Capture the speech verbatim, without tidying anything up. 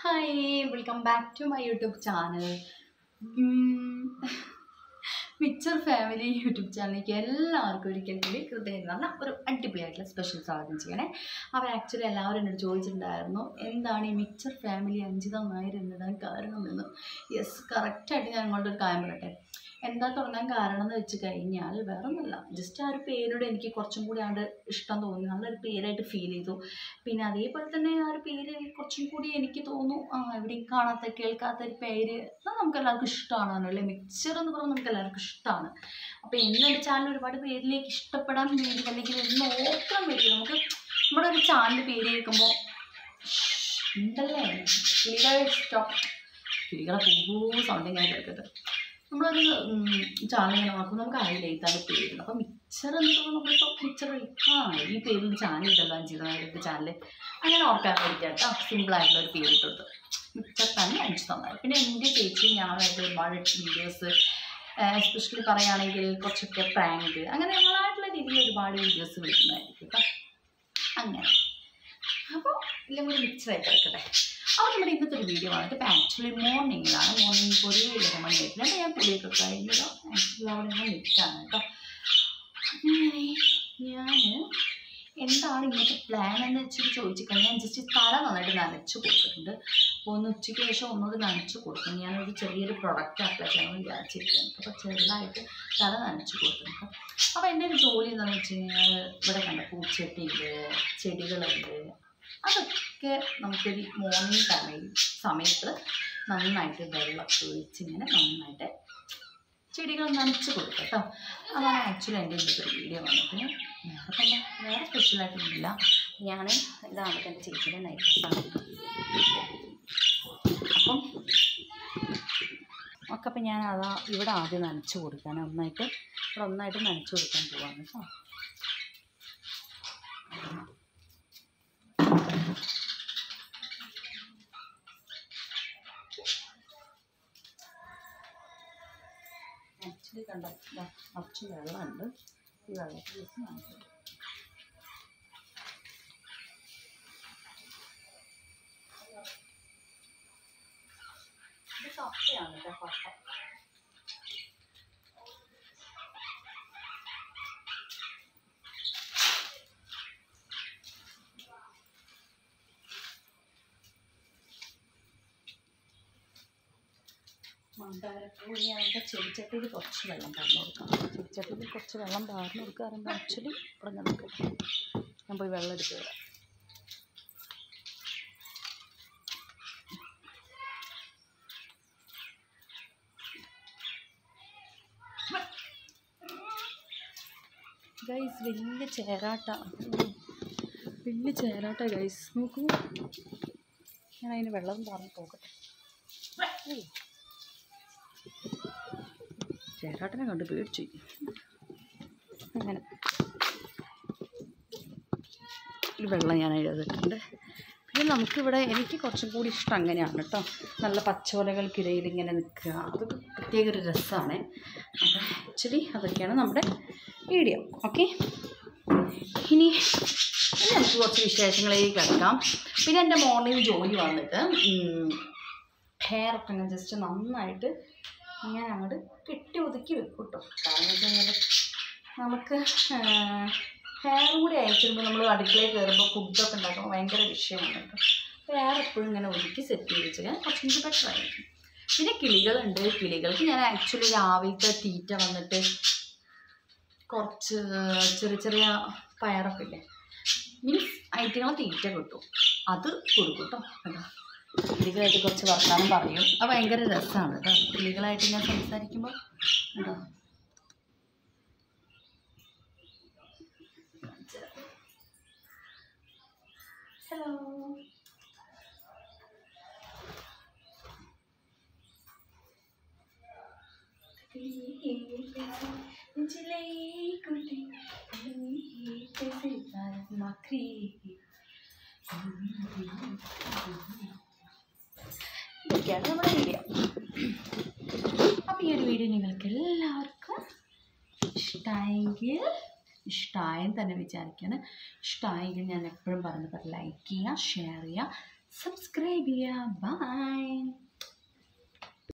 Hi, welcome back to my YouTube channel. Michar family YouTube ചാനലിലേക്ക് എല്ലാവർക്കും ഒരിക്കൽ കൂടി ഹൃദയം നിറഞ്ഞ ഒരു അടിപൊളിയായിട്ടുള്ള സ്പെഷ്യൽ സ്വാഗതം ചെയ്യണേ. അപ്പോൾ ആക്ച്വലി എല്ലാവരും എന്നോട് ചോദിച്ചിട്ടുണ്ടായിരുന്നു എന്താണ് ഈ മിച്ചർ ഫാമിലി അഞ്ജിത നായർ എന്നിടാൻ കാരണമെന്ന്. യെസ്, കറക്റ്റായിട്ട് ഞാൻ അങ്ങോട്ട് ഒരു കാര്യം പറയട്ടെ. എന്താ തുടങ്ങാൻ കാരണം എന്ന് വെച്ച് കഴിഞ്ഞാൽ വേറെ ഒന്നുമില്ല, ജസ്റ്റ് ആ ഒരു പേരോട് എനിക്ക് കുറച്ചും കൂടി ആണ്ട് ഇഷ്ടം തോന്നി, നല്ലൊരു പേരായിട്ട് ഫീൽ ചെയ്തു. പിന്നെ അതേപോലെ തന്നെ ആ ഒരു പേര് കുറച്ചും കൂടി എനിക്ക് തോന്നുന്നു ആ എവിടെയും കാണാത്ത കേൾക്കാത്ത ഒരു പേര് നമുക്ക് എല്ലാവർക്കും ഇഷ്ടമാണ് അല്ലേ. മിക്സർ എന്ന് പറയുമ്പോൾ നമുക്ക് എല്ലാവർക്കും ഇഷ്ടമാണ്. അപ്പോൾ എന്നൊരു ചാനൽ ഒരുപാട് പേരിലേക്ക് ഇഷ്ടപ്പെടാൻ വേണ്ടി അല്ലെങ്കിൽ ഒന്ന് ഓർക്കാൻ വേണ്ടി നമുക്ക് നമ്മുടെ ഒരു ചാനൽ പേര് കേൾക്കുമ്പോൾ ഉണ്ടല്ലേ കിളികളെ ഇഷ്ടം കിളികളെ പോകുമ്പോൾ സൗണ്ട് ഇങ്ങനെ കേൾക്കട്ടെ. നമ്മളൊരു ചാനൽ ഇങ്ങനെ നോക്കുമ്പോൾ നമുക്ക് അറിയില്ല ഇതാണ് പേര്. അപ്പം മിക്സർ എന്ന് പറയുമ്പോൾ നമ്മളിപ്പോൾ മിക്സർ ആ ഈ പേരിൽ ചാനൽ ഇട്ടല്ലോ അഞ്ജിത നായരുടെ ചാനൽ അങ്ങനെ ഓർക്കാൻ വേണ്ടിയിട്ട് കേട്ടോ സിമ്പിളായിട്ടുള്ള ഒരു പേര് ഇട്ടു മിക്സർ തന്നെ അഞ്ജിത നായർ. പിന്നെ എൻ്റെ ചേച്ചി ഞാനായിട്ട് ഒരുപാട് വീഡിയോസ് എസ്പെഷ്യലി പറയുകയാണെങ്കിൽ കുറച്ചൊക്കെ പ്രാങ്ക് അങ്ങനെ ഞങ്ങളായിട്ടുള്ള രീതിയിൽ ഒരുപാട് വീഡിയോസ് വരുന്നതായിരിക്കും കേട്ടോ. അങ്ങനെ അപ്പോൾ എല്ലാം കൂടി മിക്സറായിട്ട് എടുക്കട്ടെ. അപ്പോൾ നമ്മുടെ ഇന്നത്തെ ഒരു വീഡിയോ വന്നിട്ട് ഇപ്പോൾ ആക്ച്വലി മോർണിംഗിലാണ്. മോർണിംഗ് ഇപ്പോൾ ഒരു ഏഴര മണിയായിട്ടില്ല. അപ്പോൾ ഞാൻ പുള്ളിയൊക്കെ കഴിഞ്ഞല്ലോ ആക്ച്വലി അവിടെ ഞാൻ നിൽക്കുകയാണ് കേട്ടോ. അങ്ങനെ ഞാൻ എന്താണ് ഇന്നത്തെ പ്ലാൻ എന്ന് വെച്ചിട്ട് ചോദിച്ചു കഴിഞ്ഞാൽ ഞാൻ ജസ്റ്റ് തല നന്നായിട്ട് നനച്ച് കൊടുത്തിട്ടുണ്ട്. അപ്പോൾ ഒന്ന് ഉച്ചയ്ക്ക് ശേഷം ഒന്നുകൂടി നനച്ച് കൊടുക്കും. ഞാനൊരു ചെറിയൊരു പ്രൊഡക്റ്റ് അപ്ലൈ ചെയ്യാൻ വിചാരിച്ചിരിക്കുകയാണ്. അപ്പോൾ ചെറുതായിട്ട് തല നനച്ച് കൊടുത്തിട്ടുണ്ട്. അപ്പോൾ എൻ്റെ ഒരു ജോലി എന്താണെന്ന് വെച്ച് കഴിഞ്ഞാൽ ഇവിടെ കണ്ട പൂച്ചട്ടിയുണ്ട്, ചെടികളുണ്ട്, അതൊക്കെ നമുക്കൊരു മോർണിംഗ് ടൈമിൽ സമയത്ത് നന്നായിട്ട് വെള്ളമൊക്കെ ഒഴിച്ചിങ്ങനെ നന്നായിട്ട് ചെടികൾ നനച്ച് കൊടുക്കുക കേട്ടോ. അതാണ് ആക്ച്വലി എൻ്റെ ഇന്നത്തെ ഒരു വീഡിയോ വന്നിട്ട്. വേറെ തന്നെ വേറെ സ്പെഷ്യലായിട്ടൊന്നുമില്ല. ഞാൻ ഇതാണ് എൻ്റെ ചേച്ചിയുടെ നൈറ്റ് ഡ്രസ്സാണ്. അപ്പം ഒക്കെ അപ്പം ഞാൻ അതാ ഇവിടെ ആദ്യം നനച്ച് കൊടുക്കാൻ ഒന്നായിട്ട് ഇവിടെ ഒന്നായിട്ട് നനച്ച് കൊടുക്കാൻ പോവാണ് കേട്ടോ. ആക്ച്വലി കണ്ട കുറച്ച് വെള്ളമുണ്ട്. ഈ വെള്ളത്തിൽ വെച്ച് നനച്ചു ഇത് കപ്പയാണ് കേട്ടോ. കപ്പ മന്ദാരപ്പൂ ഇനി അതിൻ്റെ ചെടിച്ചട്ടിയിൽ കുറച്ച് വെള്ളം പാർന്ന് കൊടുക്കാം. ചെടിച്ചട്ടിയിൽ കുറച്ച് വെള്ളം പാർന്ന് കൊടുക്കുക പറയുമ്പോൾ ആക്ച്വലി ഇവിടെ നമുക്ക് ഞാൻ പോയി വെള്ളം എടുത്ത് തരാം. ഗൈസ് വലിയ ചേരാട്ട വലിയ ചേരാട്ട ഗൈസ് നോക്കൂ. ഞാൻ അതിന് വെള്ളം പാർന്ന് പോകട്ടെ. ചേരാട്ടനെ കണ്ട് പേടിച്ചു. അങ്ങനെ ഒരു വെള്ളം ഞാൻ എഴുതിയിട്ടുണ്ട്. പിന്നെ നമുക്കിവിടെ എനിക്ക് കുറച്ചും കൂടി ഇഷ്ടം അങ്ങനെയാണ് കേട്ടോ. നല്ല പച്ചോലകൾക്കിടയിൽ ഇങ്ങനെ നിൽക്കുക, അതൊക്കെ പ്രത്യേക ഒരു രസമാണ്. അപ്പോൾ ആക്ച്വലി അതൊക്കെയാണ് നമ്മുടെ വീഡിയോ. ഓക്കെ, ഇനി ഇനി നമുക്ക് കുറച്ച് വിശേഷങ്ങളിലേക്ക് കിടക്കാം. പിന്നെ എൻ്റെ മോർണിംഗ് ജോലി വന്നിട്ട് ഹെയറൊക്കെ ഞാൻ ജസ്റ്റ് നന്നായിട്ട് ഇങ്ങനെ അങ്ങോട്ട് കെട്ടി ഒതുക്കി വെക്കും കേട്ടോ. കാരണം എന്ന് വെച്ച് കഴിഞ്ഞാൽ നമുക്ക് ഹെയർ കൂടി അയച്ചിരുമ്പോൾ നമ്മൾ അടുക്കളയിൽ കയറുമ്പോൾ ഫുഡൊക്കെ ഉണ്ടാക്കുമ്പോൾ ഭയങ്കര വിഷയമാണ് കേട്ടോ. ഹെയർ എപ്പോഴും ഇങ്ങനെ ഒതുക്കി സെറ്റ് ചെയ്ത് വെച്ചാൽ കുറച്ചും കൂടി ബെറ്റർ ആയിരിക്കും. പിന്നെ കിളികളുണ്ട്. കിളികൾക്ക് ഞാൻ ആക്ച്വലി രാവിലത്തെ തീറ്റ വന്നിട്ട് കുറച്ച് ചെറിയ ചെറിയ പയറൊക്കെ ഇല്ലേ, മീൻസ് ഐറ്റങ്ങളെ തീറ്റ കിട്ടും, അത് കൊടുക്കും കേട്ടോ. കേട്ടോ കിളികളായിട്ട് കുറച്ച് വർത്താനം പറയും. അത് ഭയങ്കര രസമാണ് കേട്ടോ. കിളികളായിട്ട് ഞാൻ സംസാരിക്കുമ്പോൾ കേട്ടോ. ഹലോ, ഇതൊക്കെയാണ് നമ്മുടെ വീഡിയോ. അപ്പോൾ ഈ ഒരു വീഡിയോ നിങ്ങൾക്ക് എല്ലാവർക്കും ഇഷ്ടമായെങ്കിൽ ഇഷ്ടമായെന്ന് തന്നെ വിചാരിക്കുകയാണ്. ഇഷ്ടമായെങ്കിൽ ഞാൻ എപ്പോഴും പറഞ്ഞത് ലൈക്ക് ചെയ്യുക, ഷെയർ ചെയ്യുക, സബ്സ്ക്രൈബ് ചെയ്യുക. ബൈ.